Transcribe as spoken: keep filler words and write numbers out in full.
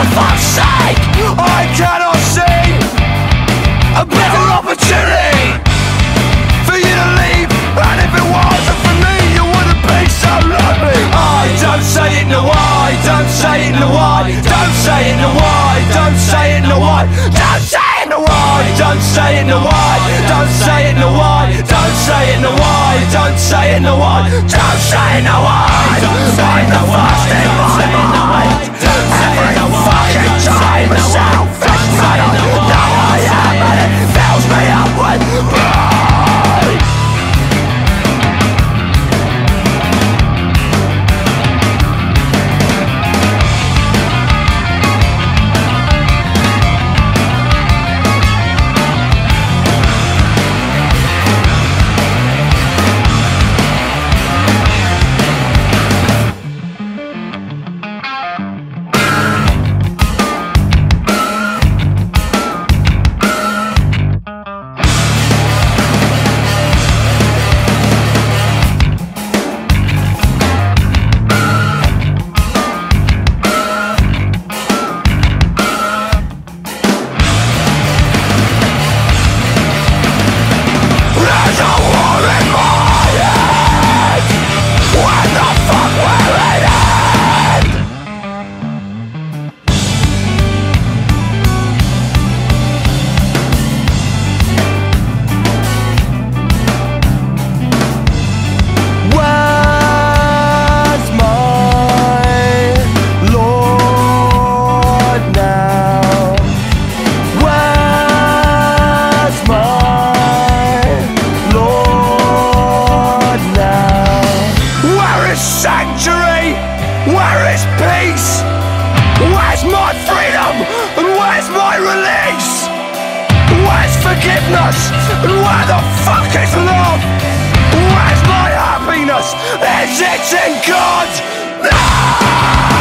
fuck's sake, I cannot see a better opportunity for you to leave. And if it wasn't for me, you wouldn't be so lonely. I don't say it, no I don't say it, no I don't say it, no I don't say it, no I don't say it, no I don't say it, no I don't say it, no I don't say it, no I don't say it, no I don't say it, no I don't say it, no I don't say it, no I every fucking time a selfish man I know I am, and it fills me up with pride. Sanctuary, where is peace? Where's my freedom and where's my release? Where's forgiveness and where the fuck is love? Where's my happiness? Is it in God? No!